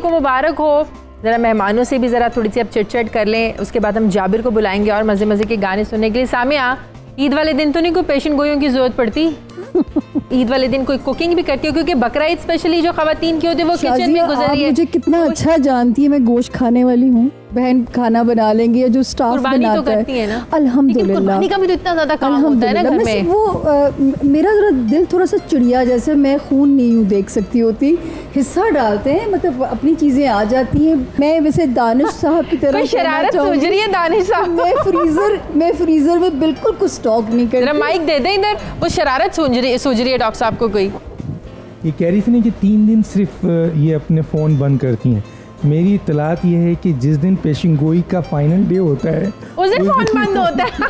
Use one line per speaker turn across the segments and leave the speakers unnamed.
आपको मुबारक हो। ज़रा मेहमानों से भी ज़रा थोड़ी सी अब चिट कर लें, उसके बाद हम जाबिर को बुलाएंगे और मज़े मज़े के गाने सुनने के लिए। सामिया, ईद वाले दिन तो नहीं कोई पेशेंट गोइयों की ज़रूरत पड़ती? ईद वाले दिन कोई कुकिंग भी करती हो? क्योंकि बकरा ईद स्पेशली जो खवातीन की होती है वो किचन में गुजर रही है।
मुझे कितना अच्छा जानती है, मैं गोश्त खाने वाली हूँ। बहन खाना बना लेंगी या जो स्टाफ बनाता
तो करती है ना,
अल्हम्दुलिल्लाह।
कुर्बानी का भी तो इतना ज्यादा काम होता है ना घर में।
वो मेरा जरा दिल थोड़ा सा चिड़िया जैसे, मैं खून नहीं हूँ देख सकती होती, हिस्सा डालते हैं, मतलब अपनी चीजें आ जाती हैं। मैं वैसे दानिश साहब की तरह
शरारत सोच रही है दानिश साहब।
मैं फ्रीजर में बिल्कुल कुछ स्टॉक नहीं करती।
माइक दे दे इधर, वो शरारत सोच रही है डॉक्टर साहब को कोई।
ये कह रही थी ना कि 3 दिन सिर्फ ये अपने फ़ोन बंद करती हैं। मेरी इतलात ये है कि जिस दिन पेशिंग गोई का फाइनल डे होता है
उस दिन फोन बंद होता है।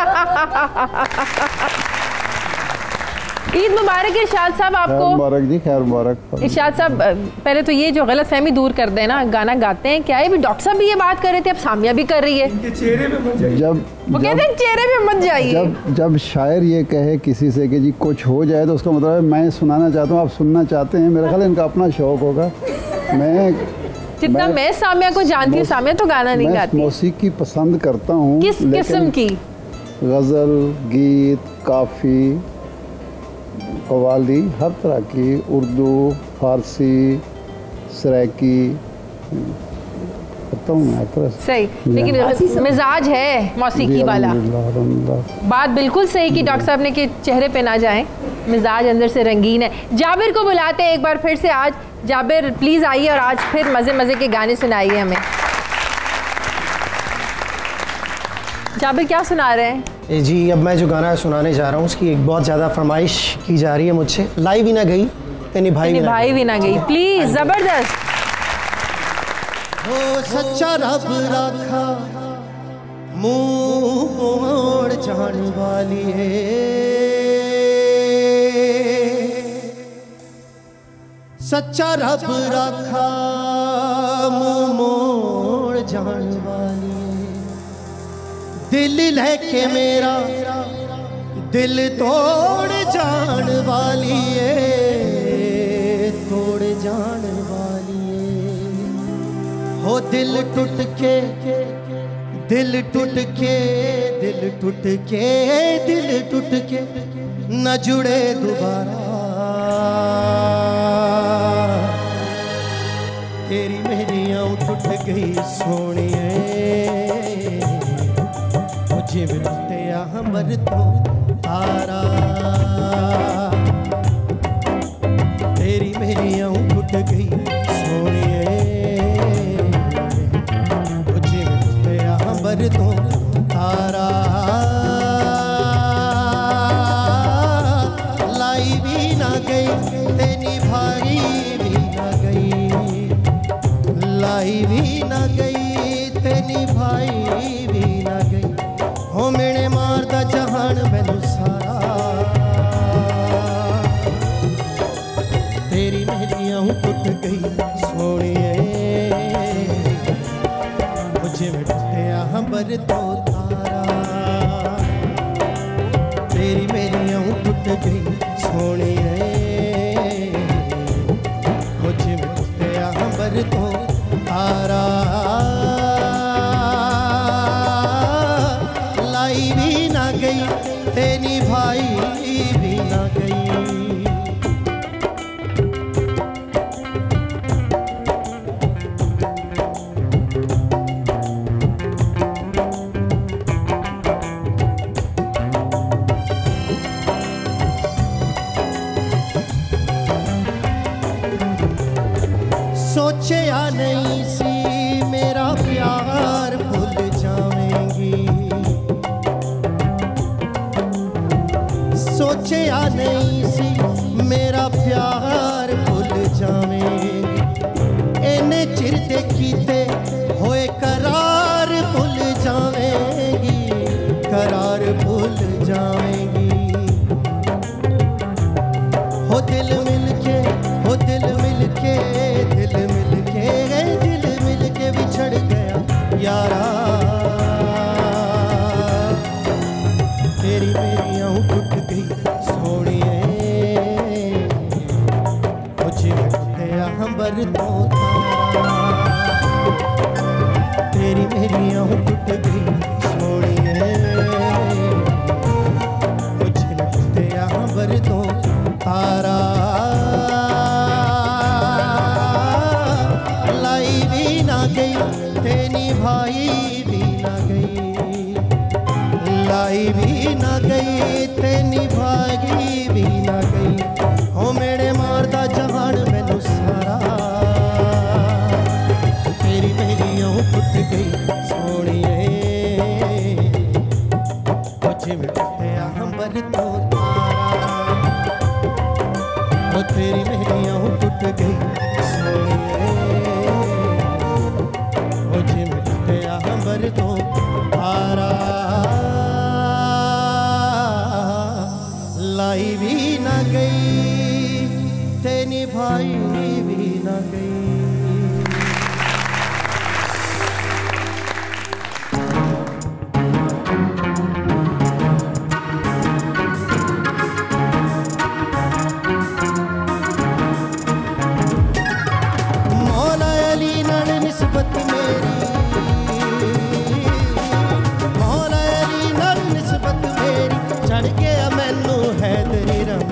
ईद मुबारक इरशाद साहब आपको।
मुबारक जी, खैर मुबारक।
इरशाद साहब, पहले तो ये जो गलत फहमी दूर कर देना, गाना गाते हैं क्या है? भी डॉक्टर साहब भी ये बात कर रहे थे, अब सामिया भी कर रही है।
चेहरे पे मत जाइए।
वो कहते हैं चेहरे पे मत जाइए।
जब शायर ये कहे किसी से कि जी कुछ हो जाए, तो उसका मतलब है मैं सुनाना चाहता हूँ, आप सुनना चाहते हैं। मेरा ख्याल इनका अपना शौक होगा।
जितना मैं सामिया को जानती हूँ, सामिया तो गाना नहीं गाती।
मौसीकी पसंद करता हूँ।
किस किस्म की?
गज़ल, गीत, काफ़ी, कव्वाली, हर तरह की, उर्दू, फारसी, सराइकी करता हूँ हर तरह से।
सही, लेकिन मिजाज है मौसीकी वाला। बात बिल्कुल सही कि डॉक्टर साहब ने कि चेहरे पे ना जाए, मिजाज अंदर से रंगीन है। जाबिर को बुलाते हैं एक बार फिर से। आज जाबिर प्लीज आइए और आज फिर मजे मजे के गाने सुनाइए हमें। जाबिर क्या सुना रहे हैं?
जी, अब मैं जो गाना सुनाने जा रहा हूँ उसकी एक बहुत ज़्यादा फरमाइश की जा रही है मुझसे। लाई भी ना गई ते निभाई भी ना गई। प्लीज, जबरदस्त। ओ सच्चा रब राखा मुंह मोड़ जान वाली है, सच्चा रब राखा मुंह मोड़ जान वाली है। दिल लेके मेरा दिल तोड़ जान वाली है, तोड़ जान वाली है। हो दिल टूट के दिल टूट के दिल टूट के दिल टूट के न जुड़े दोबारा। तेरी मेरी आँख टूट गई सोनिए, मुझे मिलते हमर तो तारा। तेरी मेरी आँख टूट गई सोनिए, मुझे मिलते हमर तो तारा। लाई भी ना गई तेरी भाई भी ना गई, लाई भी ना गई तेरी भाई भी ना गई। हो मेरे मारदा जहान मैनू सारा, तेरी मेरी आँख टूट गई सोनिए, मुझे मिलते हमर तो तारा। तेरी मेरी आँख टूट गई सोनिए, मुझे मिलते हमर तो तारा। लाई भी ना गई तेरी भाई भी ना गई। सोचे या नहीं सी मेरा प्यार भूल जाएंगी, सोचे या नहीं सी मेरा प्यार भूल जाएंगी। इन्हें चिर दे कीते होए करार भूल जाएंगी, करार भूल जाएंगी। हो दिल मिल के हो दिल मिल के दिल मिल के दिल मिल के बिछड़ गया यारा। तेरी मेरी आँख टूट गई सोनिए, मुझे मिलते हमर तो तारा। ना गई ते निभाई भी ना गई हो मेरे मारदा जहान मैनू सारा तेरी मेरी आँख टुट गई सोनिए कुछ मिठया अंबर तो तारा ओ तेरी मेरी आँख टुट गई सोनिए कुछ मिठया अंबर तो तारा लाई भी ना गई ते निभाई भी ना गई। मौला अली नाल निस्बत मेरी मौला अली नाल निस्बत मेरी चढ़ गया मैनू हैदरी रंग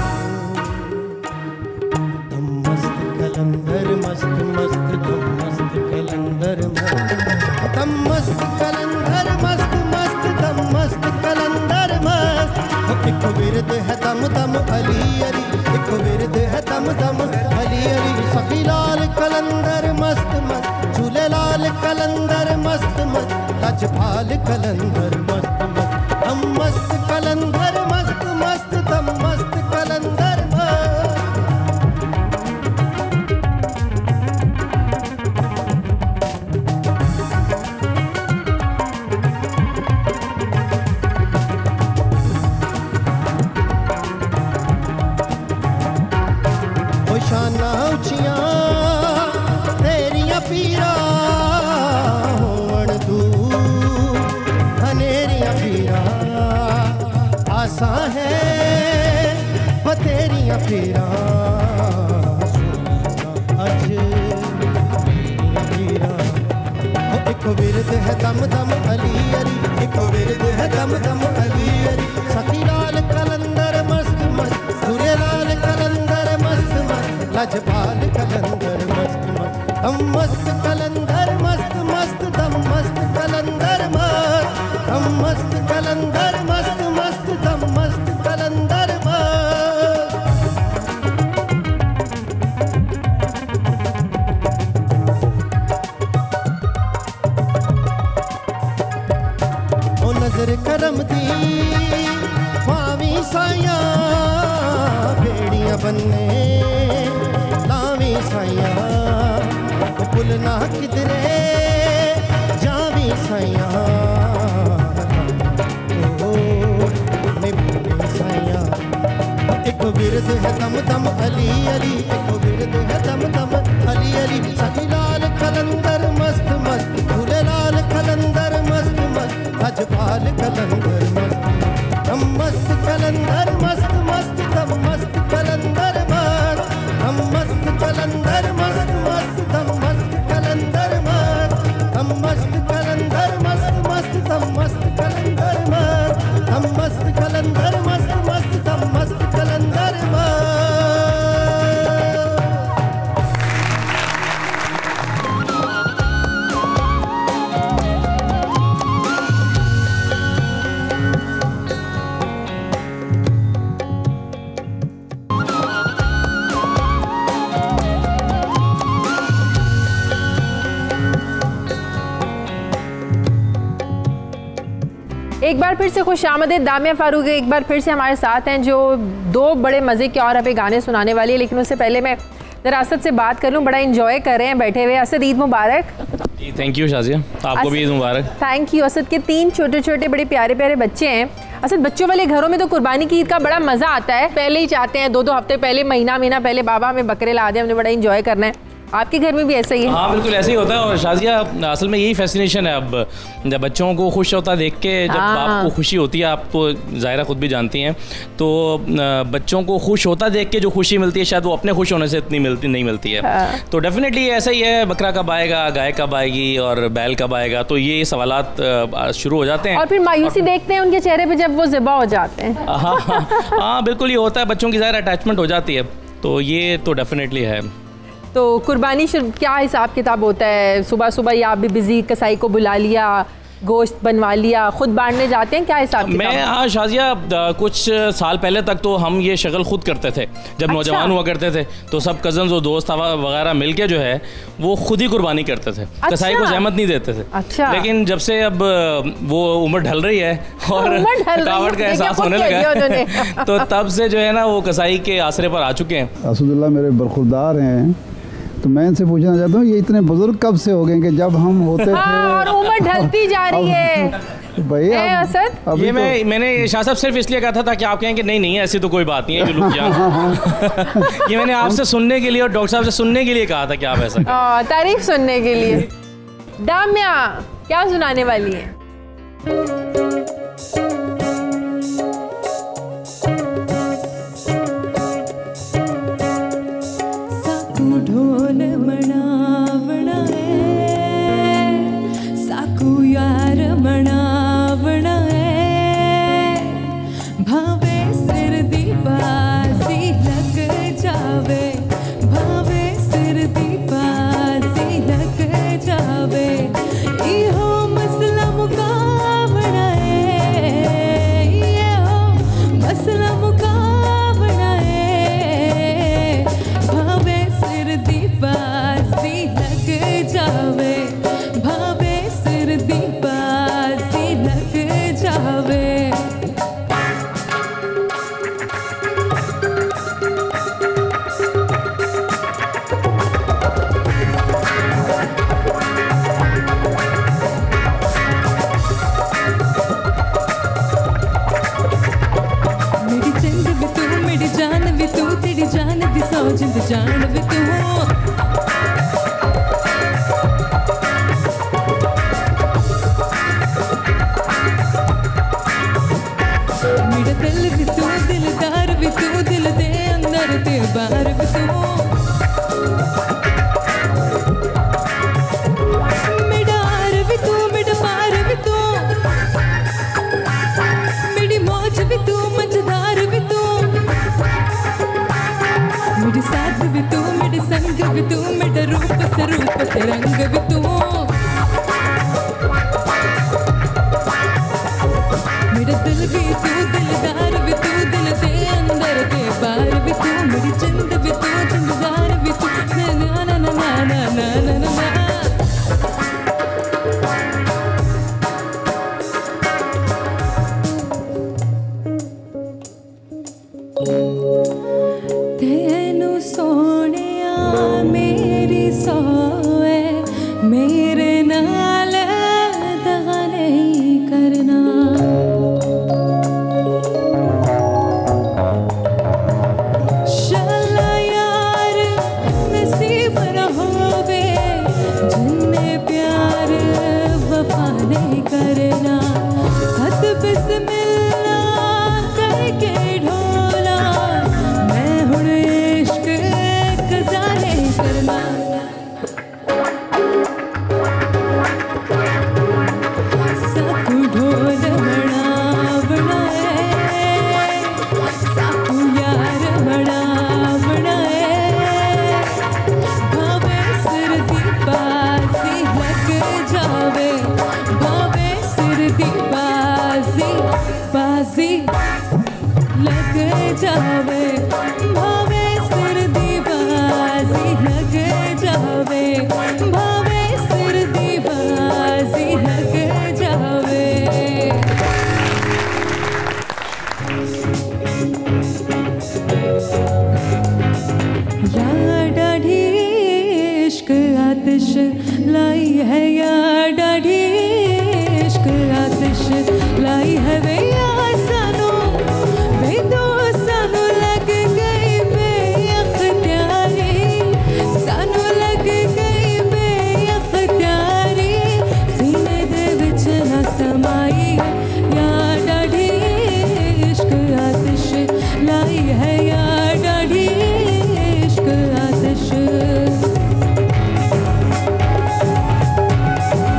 दम मस्त कलंदर मस्त मस्त दम मस्त कलंदर दम मस्त कलंदर मस्त मस्त दम मस्त कलंदर मस्त एक विरद है दम दम अली अली एक विरद है दम दम अली अली सखी लाल कलंदर मस्त मस्त झूले लाल कलंदर मस्त मस्त लजपाल कलंदर मस्त मस्त दम मस्त कलंदर मस्त मस्त दम मस्त कलंदर मस्त। शाना उचिया तेरिया पीरा होवन तू हनेरिया पीरा आसा है बतेरिया पीरा अज पीरा एक विरद है दम दम अली अली एक विरद है दम दम अली अली सखी लाल कलंदर मस्त मस्त सूर्य लाल कलंदर मस्त मस्त लजपाल कलंदर मस्त मस्त दम मस्त कलंदर मस्त मस्त दम मस्त कलंदर मस्त दम मस्त कलंदर मस्त मस्त दम मस्त कलंदर मस्त। ओ नजर करम दी पावी साया बेड़ियां बन्ने लावी साया पुल ना किधरे जावी साया साया एक विरद है दम दम अली अली एक विरद है दम दम अली अली सखी लाल कलंदर मस्त मस्त झूले लाल कलंदर मस्त मस्त लजपाल कलंदर मस्त दम मस्त कलंदर मस्त मस्त दम मस्त कलंदर मस्त दम मस्त कलंदर मस्त मस्त दम मस्त कलंदर मस्त दम मस्त कलंदर मस्त मस्त दम मस्त कलंदर मस्त दम मस्त कलंदर मस्त मस्त दम मस्त कलंदर मस्त।
एक बार फिर से खुशामदीद दामिया फारूक एक बार फिर से हमारे साथ हैं जो दो बड़े मज़े के और अभी गाने सुनाने वाली है। लेकिन उससे पहले मैं ज़रा असद से बात कर लूँ, बड़ा इंजॉय कर रहे हैं बैठे हुए। असद ईद मुबारक।
थैंक यू शाजिया, आपको भी ईद मुबारक।
Thank you. असद के 3 छोटे छोटे बड़े प्यारे प्यारे बच्चे हैं। असद बच्चों वाले घरों में तो कुर्बानी की ईद का बड़ा मज़ा आता है, पहले ही चाहते हैं 2-2 हफ्ते पहले महीना पहले बाबा हमें बकरे ला दे, हमने बड़ा इंजॉय करना है। आपके घर में भी ऐसा ही है?
हाँ बिल्कुल ऐसे ही होता है। और शाजिया असल में यही फैसिनेशन है, अब जब बच्चों को खुश होता देख के जब बाप को खुशी होती है, आप तो ज़ाहिरा खुद भी जानती हैं, तो बच्चों को खुश होता देख के जो खुशी मिलती है शायद वो अपने खुश होने से इतनी नहीं मिलती है। तो डेफिनेटली ऐसा ही है, बकरा कब आएगा, गाय कब आएगी और बैल कब आएगा, तो ये सवालात शुरू हो जाते हैं।
और फिर मायूसी देखते हैं उनके चेहरे पर जब वो ज़िबा हो जाते हैं।
हाँ बिल्कुल ये होता है, बच्चों की ज़ाहिर अटैचमेंट हो जाती है, तो ये तो डेफिनेटली है।
तो कुर्बानी क्या हिसाब किताब होता है? सुबह सुबह या आप भी बिजी कसाई को बुला लिया गोश्त बनवा लिया, खुद बांटने जाते हैं, क्या हिसाब किताब?
मैं हाँ शाजिया, कुछ साल पहले तक तो हम ये शक्ल खुद करते थे। जब नौजवान हुआ करते थे तो सब कजन्स और दोस्त वगैरह मिलके जो है वो खुद ही कुर्बानी करते थे। कसाई को जहमत नहीं देते थे।
अच्छा।
लेकिन जब से अब वो उम्र ढल रही है और थकावट का एहसास होने लगा है तो तब से जो है ना वो कसाई के आसरे पर आ चुके हैं।
असदुल्ला मेरे बरखुरदार हैं, तो मैं इनसे पूछना चाहता हूँ ये इतने बुजुर्ग कब से हो गए कि जब हम होते थे
और उम्र ढलती जा रही है
भाई
असद?
ये मैंने शाह साहब सिर्फ इसलिए कहा था कि आप कहें कि नहीं ऐसी तो कोई बात नहीं है, जो लोग ये मैंने आपसे सुनने के लिए और डॉक्टर साहब से सुनने के लिए कहा था कि आप ऐसा करें।
तारीफ सुनने के लिए। दामिया क्या सुनाने वाली है?
ढोल मनावना है, साकू यार मनावना है, भावे सिर दी बाजी लग जावे, भावे सिर दी बाजी लग जावे, इहो मसला मुकावना है, इहो मसला मुकावना है, भावे सिर दी बाजी लग जावे, भावे सिर दी बाजी लग जावे। मेरी जिंद भी तू, मेरी जान भी तू, तेरी जान दी सौ जिंद जान भी तू, मेरा दिल भी तू, दिलदार भी तू, दिल दे अंदर ते बाहर भी तू, मेरा हार भी तू, मेरा पार भी तू, मेरी मौज भी तू, मजेदार भी तू, मेरी साथ भी तू, मेरे संग भी तू, मेरा रूप स्वरूप रंग भी तू, मेरा दिल भी तू, दिलदार भी तू, दिल दे अंदर के बाहर भी तू, मेरी जिंद भी तू, जिंददार भी तू, ना ना ना ना ना ना ना ना। तेनू सोनिया मेरी सोए, मेरे नाल दगा नहीं करना, शाला यार नसीब न होवे, जिन्ने प्यार वफा नहीं करना, सत बिस्मिल्लाह करके ढोला, मैं हुण इश्क कज़ा नहीं करना, साकू ढोल मनावना है, साकू यार मनावना है, भावे सिर दी बाजी लग जावे, भावे सिर दी बाजी लग जावे, भावे सिर दी बाजी लग जावे, भावे सिर दी बाजी लग जावे। या डाढ़ी इश्क आतिश लाई है, या डाढ़ी इश्क आतिश लाई है, वे यार सानू वे दो सानू लग गई बेअख्तियारी, सानू लग गई बेअख्तियारी, सीने दे विच ना समाई, या डाढ़ी इश्क आतिश लाई है, या डाढ़ी इश्क आतिश।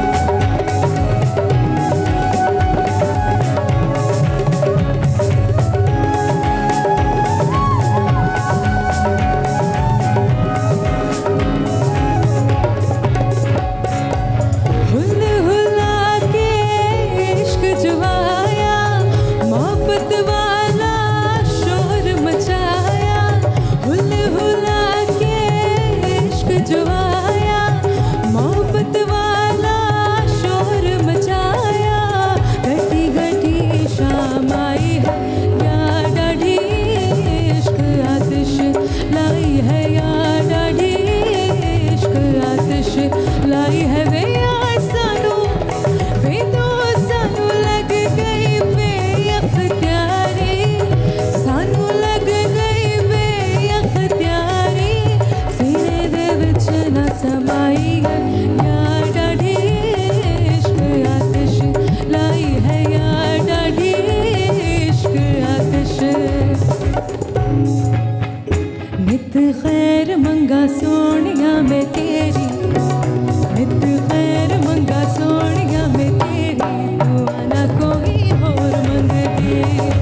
मंगा सोनिया मैं तेरी, नित खैर मंगा सोनिया मैं तेरी, दुआ ना कोई होर मंगदी,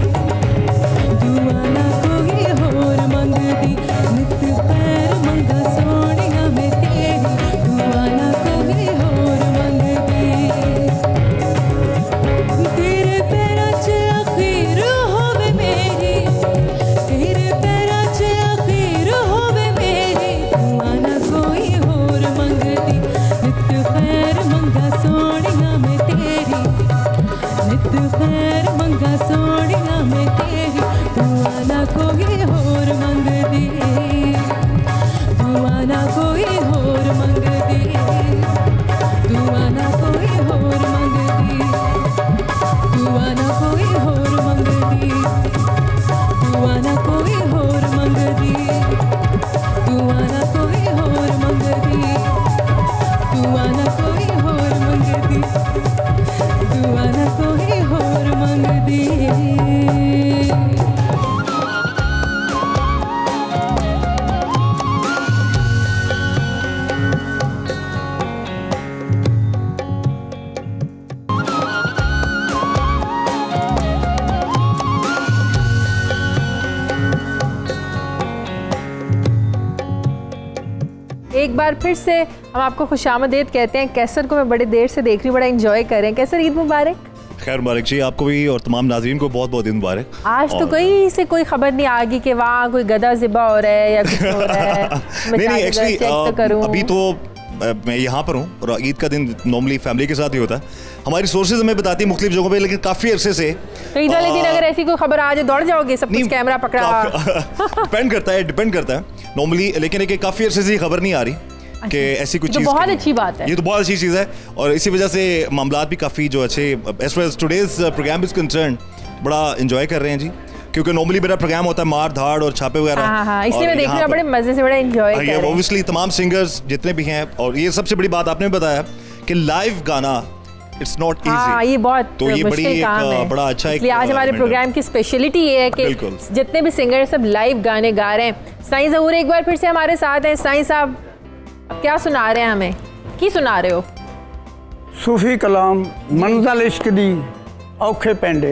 दुआ ना कोई होर मंगदी, नित खैर मंगा सोनिया मैं तेरी, दुआ ना कोई होर मंगदी। तेरे पैरां च अखीर होवे मेरी, तेरे पैरां च अखीर होवे मेरी, दुआ ना कोई होर मंगदी, नित खैर मंगा सोनिया मैं तेरी, नित खैर मंगा सोनिया मैं तेरी, दुआ ना कोई होर मंगदी, दुआ ना कोई होर मंगदी, दुआ ना कोई होर मंगदी, दुआ ना कोई होर मंगदी, दुआ ना कोई होर मंगदी, दुआ ना कोई होर मंगदी, दुआ ना कोई होर मंगदी, दुआ ना कोई होर मंगदी।
एक बार फिर से हम आपको खुशामदीद कहते हैं। कैसर को मैं बड़े देर से देख रही हूँ, बड़ा एंजॉय कर रहे हैं। कैसर, ईद मुबारक।
खैर मुबारक जी आपको भी और तमाम नाज़रीन को बहुत बहुत ईद मुबारक।
आज तो कोई से कोई खबर नहीं आ गई कि वहाँ कोई गधा ज़िबा हो रहा है या कुछ हो रहा है।
नहीं एक्चुअली अभी तो मैं यहाँ पर हूँ और ईद का दिन नॉर्मली फैमिली के साथ ही होता है। हमारी सोर्सेज हमें बताती है मुख्तलिफ जगहों पे, लेकिन काफ़ी अरसे से
तो ईद वाले दिन अगर ऐसी कोई खबर आ जाए दौड़ जाओगे, सब कुछ कैमरा पकड़ा।
डिपेंड करता है नॉर्मली, लेकिन एक काफ़ी अरसे से खबर नहीं आ रही कि ऐसी कुछ चीज़।
बहुत अच्छी बात है,
ये तो बहुत अच्छी चीज़ है और इसी वजह से मामलात भी काफ़ी जो अच्छे as far as today's program is concern बड़ा इंजॉय कर रहे हैं जी, क्योंकि नॉर्मली मेरा प्रोग्राम होता है मार धाड़ और छापे वगैरह।
हाँ, इसलिए मैं देख रही हूँ बड़े मजे से, बड़ा एंजॉय कर रहे हैं।
ऑब्वियसली तमाम सिंगर्स जितने भी हैं, और ये सबसे बड़ी बात आपने बताया कि लाइव गाना इट्स नॉट इजी।
हाँ, ये बहुत
तो ये
मुश्किल काम है।
बड़ा अच्छा एक
आज हमारे प्रोग्राम की स्पेशलिटी ये है कि जितने भी सिंगर सब लाइव गाने गा रहे हैं। साईं ज़हूर एक बार फिर से हमारे साथ हैं। साईं साहब क्या सुना रहे हैं हमें, की सुना रहे हो?
सूफी कलाम मंज़िल इश्क दी औखे पेंडे।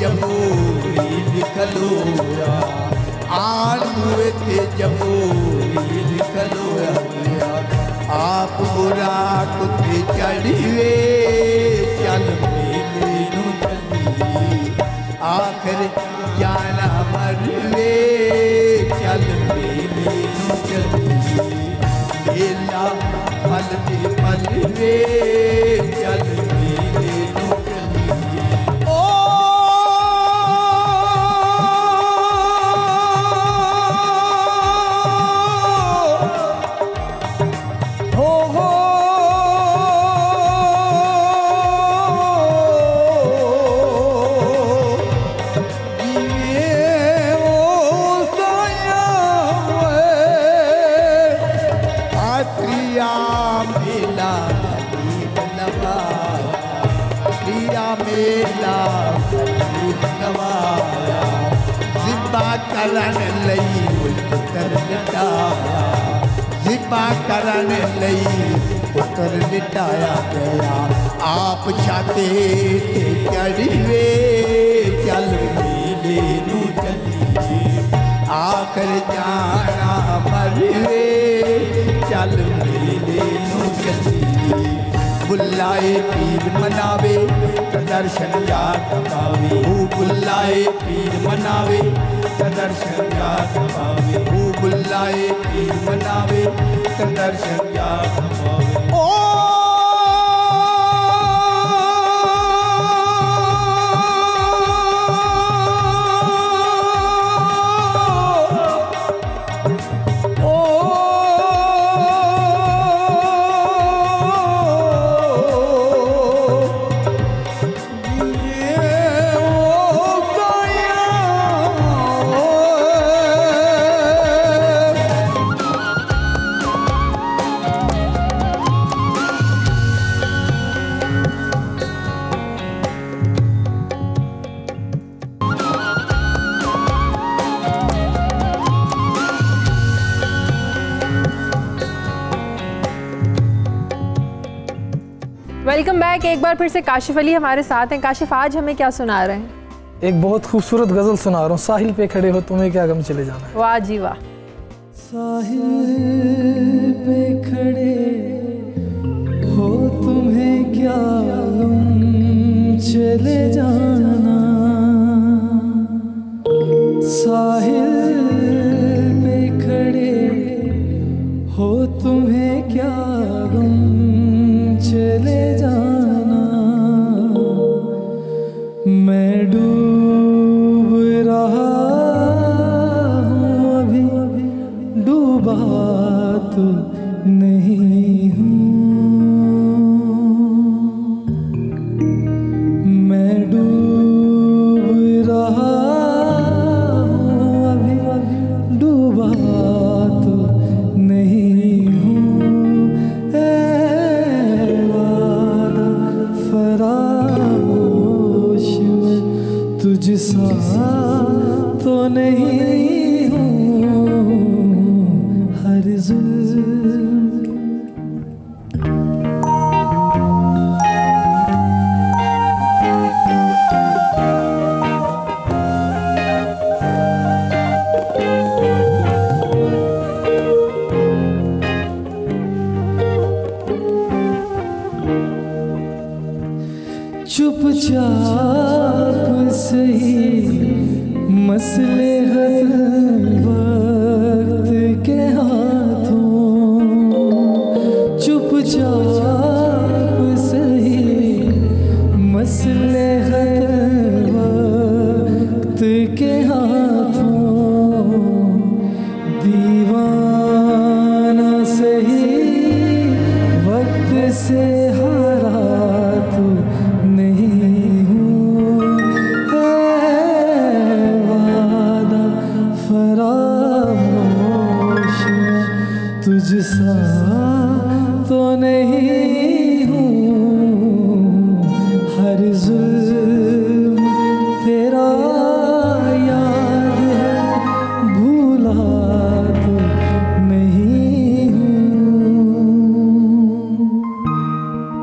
जबूरी लिखलोया आलू ते जबूरी लिखलोया आप बुरा कुत्ते चढ़िए चल मेले नू चली आखिर जाना मरवे चल मेले नू चली मेला पलते पलवे चल मेले नू चली ओ करन लई पुत्र लिटाया जिबा करन लई पुत्र लिटाया गया आप छाते ते चढ़िए चल मेले नू चलिए आखिर जाना मरवे चल मेले नू चलिए बुलाए पीर मनावे दर्शन याद पावे बुलाए पीर मनावे दर्शन याद पावे बुलाए पीर मनावे दर्शन याद पावे ओ
वेलकम बैक। एक बार फिर से काशिफ अली हमारे साथ हैं। काशिफ, आज हमें क्या सुना रहे हैं?
एक बहुत खूबसूरत गजल सुना रहा हूँ। साहिल पे खड़े हो तुम्हें क्या गम चले जाना है।
वाह जी वाह।
साहिल पे खड़े हो तुम्हें क्या गम चले जाना, साहिल पे खड़े हो तुम्हें क्या गम चले जाना, मैं डूब रहा हूँ अभी डूबा तो नहीं हूँ, मैं डूब रहा हूँ अभी डूबा तो नहीं हूँ, फरामोश में तुझसा तो नहीं हूँ, हर जुल्म चुपचाप सही मसले हर वक्त के हाथों, चुपचाप सही मसले हर वक्त के हाथों, दीवाना सही वक्त से हारा तो नहीं हूँ, वादा फरामोश तुझसा तो नहीं हूँ, हर जुल्म तेरा याद है भूला तो नहीं हूँ।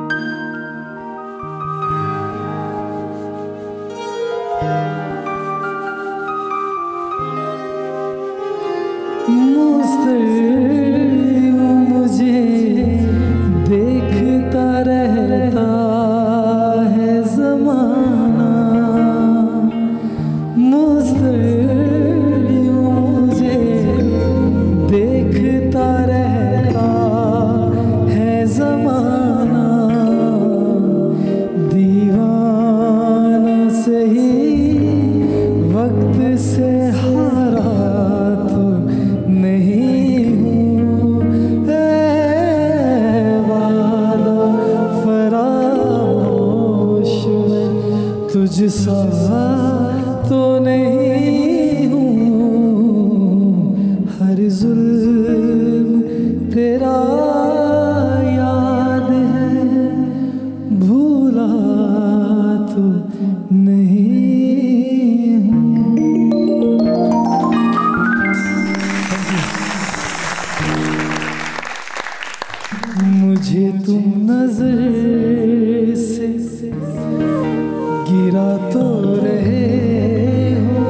मुझे तुम नजर से गिरा तो रहे हो,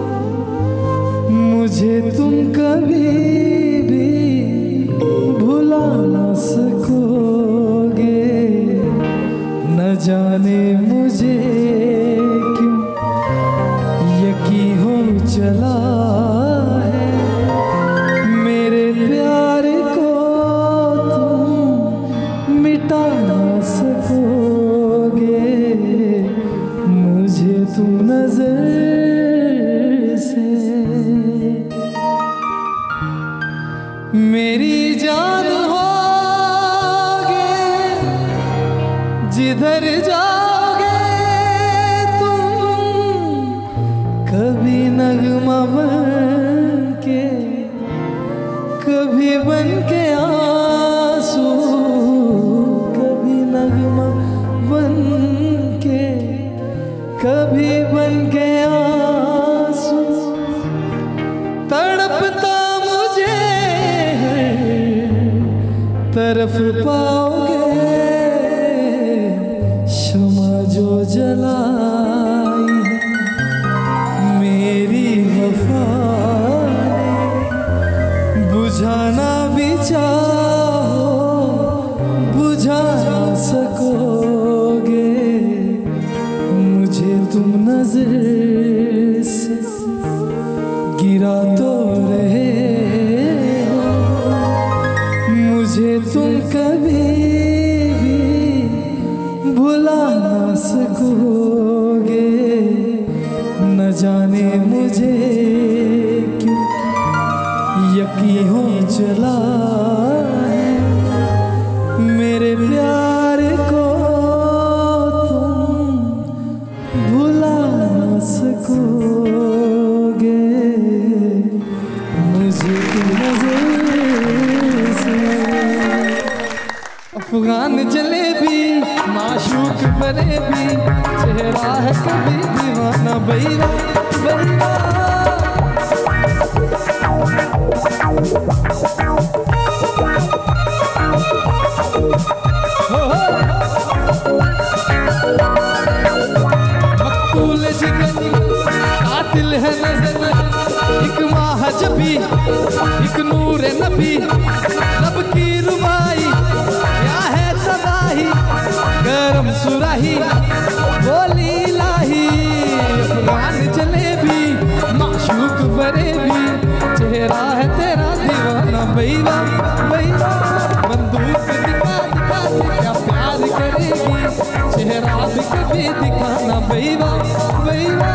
मुझे तुम कभी भी भुला ना सकोगे। न जाने मुझे क्यों यकीन हो चला है, मेरे प्यार को तुम मिटा ना सकोगे। मुझे तुम नजर से मेरी जान होगे, जिधर जाओगे तुम कभी नगमा बन के, कभी बन के आंसू, कभी नगमा बन के, कभी बन के आंसू। तड़पता मुझे तरफ पाओगे, शमा जो जलाई है मेरी वफा ने, बुझाना भी चाहो बुझा ना सकोगे। मुझे तुम नजर से गिरा तो रहे हो, मुझे तुम कभी भी भुला ना सकोगे। न जाने मुझे क्यों यकीन हो चला है, मेरे प्यार को तुम भुला ना सकोगे। मुझे तुम नजर से अफगान जलेबी माशूक फरेबी, चेहरा है कभी दीवाना बैरा बैरा। मकतूल जिगर कातिल है नजर, एक माह जबी एक नूर नबी, लब की रुबाई क्या है तबाही, गरम सुराही बोली लाही। अफगान जलेबी माशूक फरेबी, चेहरा है तेरा दीवाना बैरा बैरा। बंदूक दिखा दिखा के क्या प्यार करेगी, चेहरा भी कभी दिखाना बैरा बैरा।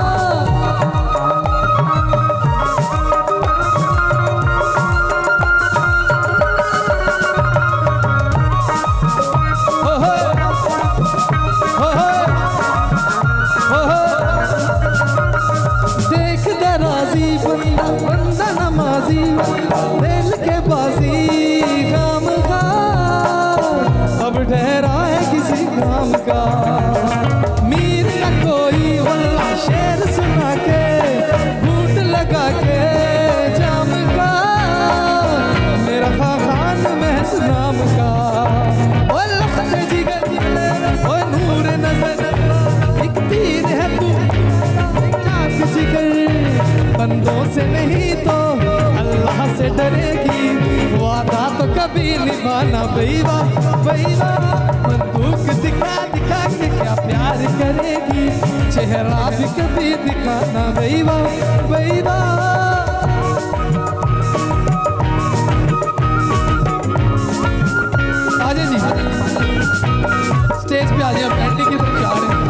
देख दराजी बंदा बंदा नमाजी, दिल के बाजी काम का अब ठहरा है किसी काम का। मीर का कोई वल्ला शेर सुना के, बूट लगा के जाम का, मेरा खान महस नाम का। ओ लखन जिगर ओ नूर नजर, एक तीर है तू चाक जिगर, बंदों से नहीं तो अल्लाह से डरेगी, वादा तो कभी निभाना बैरा बैरा। बंदूक दिखा दिखा के क्या प्यार करेगी, चेहरा भी कभी दिखाना बैरा बैरा। आजा जी स्टेज पे आजा, एंडिंग की तरफ जा रहे हैं।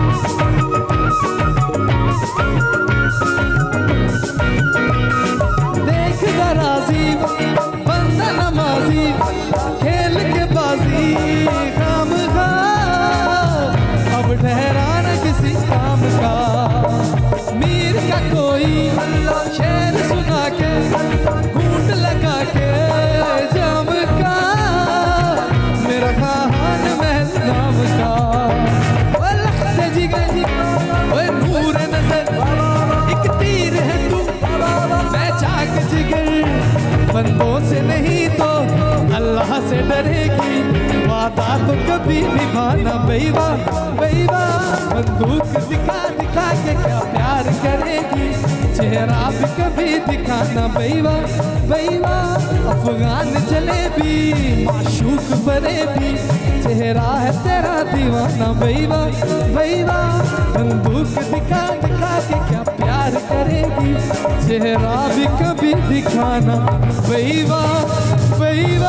देख दराजी बंदा नमाजी, खेल के बाजी काम का अब ठहराना किसी काम का। मीर का कोई शेर सुना के, घूंट लगा के जाम का, मेरा खान महल नाम का। वादा तो कभी निभाना बेवा बेवा, बंदूक दिखा दिखा के क्या प्यार करेगी, चेहरा भी कभी दिखाना बेवा बेवा, अफगान जलेबी माशूक फरेबी, चेहरा है तेरा दीवाना बेवा बेवा, बंदूक दिखा दिखा के क्या प्यार करेगी, चेहरा भी कभी दिखाना बेवा बेवा।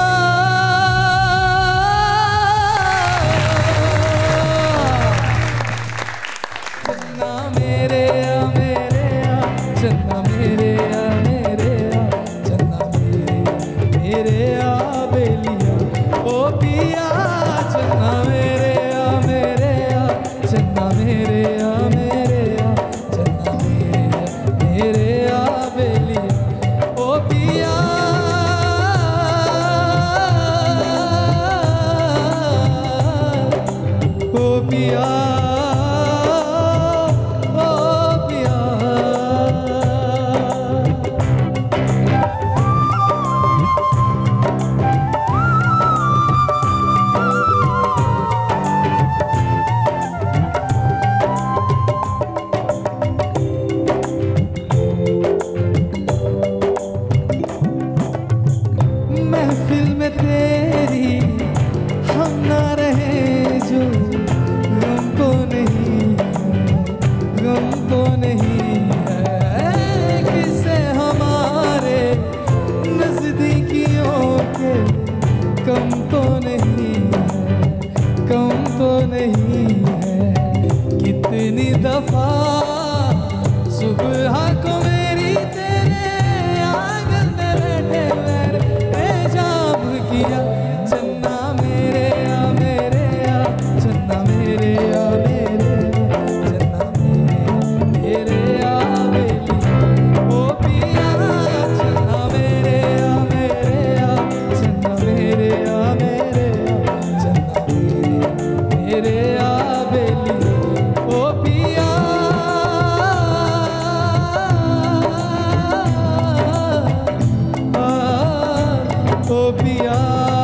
चन्ना मेरे आ मेरे आ, चन्ना मेरे आ मेरे आ, चन्ना मेरे आ बेलिया ओ पिया, चन्ना मेरे आ मेरे आ, चन्ना मेरे आ मेरे आ, चन्ना मेरे आ बेलिया ओ पिया, ओ पिया। महफिल में तेरी हम ना रहे जो, गम को नहीं गम को नहीं है, किसे हमारे नजदीकियों के कम तो नहीं है, कम तो नहीं है, कितनी दफा सुबह को मेरी तेरे आंगन में बैठे मैंने जाम किया, चन्ना मेरे आ मेरे आ, चन्ना मेरे आ मेरे आ, चन्ना मेरे आ बेली ओ पिया, चन्ना मेरे आ मेरे आ, चन्ना मेरे आ मेरे आ, चन्ना मेरे आ बेली ओ पिया, ओ पिया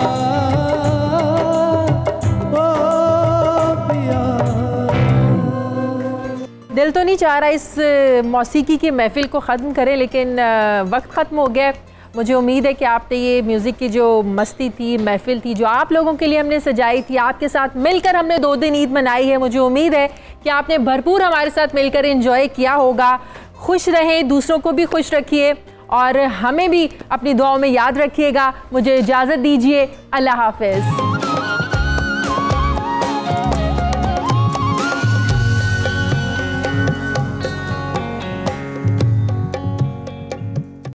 ओ पिया।
दिल तो नहीं चाह रहा इस मौसीकी की महफिल को ख़त्म करें, लेकिन वक्त ख़त्म हो गया। मुझे उम्मीद है कि आपने ये म्यूज़िक की जो मस्ती थी, महफिल थी, जो आप लोगों के लिए हमने सजाई थी, आपके साथ मिलकर हमने 2 दिन ईद मनाई है, मुझे उम्मीद है कि आपने भरपूर हमारे साथ मिलकर एंजॉय किया होगा। खुश रहें, दूसरों को भी खुश रखिए और हमें भी अपनी दुआओं में याद रखिएगा। मुझे इजाज़त दीजिए, अल्लाह हाफ़िज़।